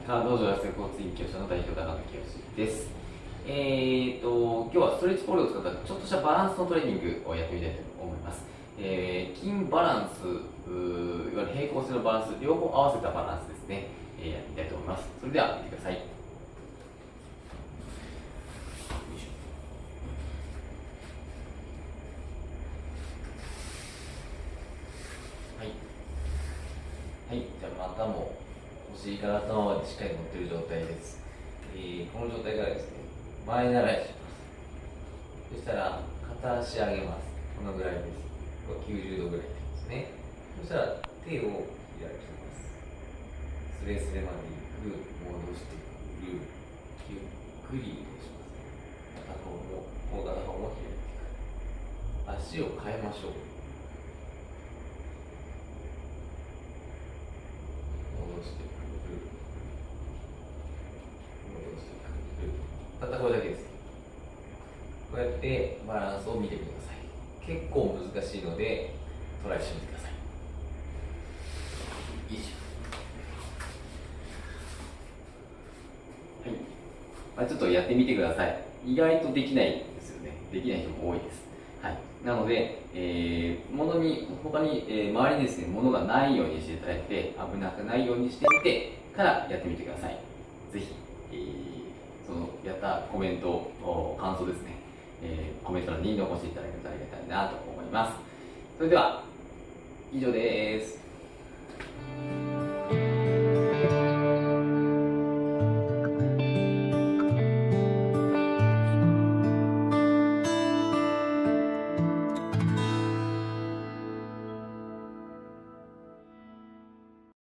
カード上安交通員教師の代表高野清です。今日はストレッチポールを使ったちょっとしたバランスのトレーニングをやってみたいと思います。筋バランス、いわゆる平行性のバランス、両方合わせたバランスですね、やってみたいと思います。それでは見てください。はい、じゃあ股もお尻から頭までしっかり乗っている状態です。この状態からですね、前習いします。そしたら片足上げます。このぐらいです。これ90度ぐらいですね。そしたら手を開きます。スレスレまでいく、戻してくる、ゆっくり移動します。片方ももう片方も開いていく。足を変えましょう。戻してくる、戻してくる。たったこれだけです。こうやってバランスを見てみてください。結構難しいのでトライしてみてください。よいしょ。はい、ちょっとやってみてください。意外とできないですよね。できない人も多いです。はい、なので、他に、周りにですね、物がないようにしていただいて、危なくないようにしてみてからやってみてください。ぜひ、そのやったコメント、感想ですね、コメント欄に残していただけるとありがたいなと思います。それでは以上です。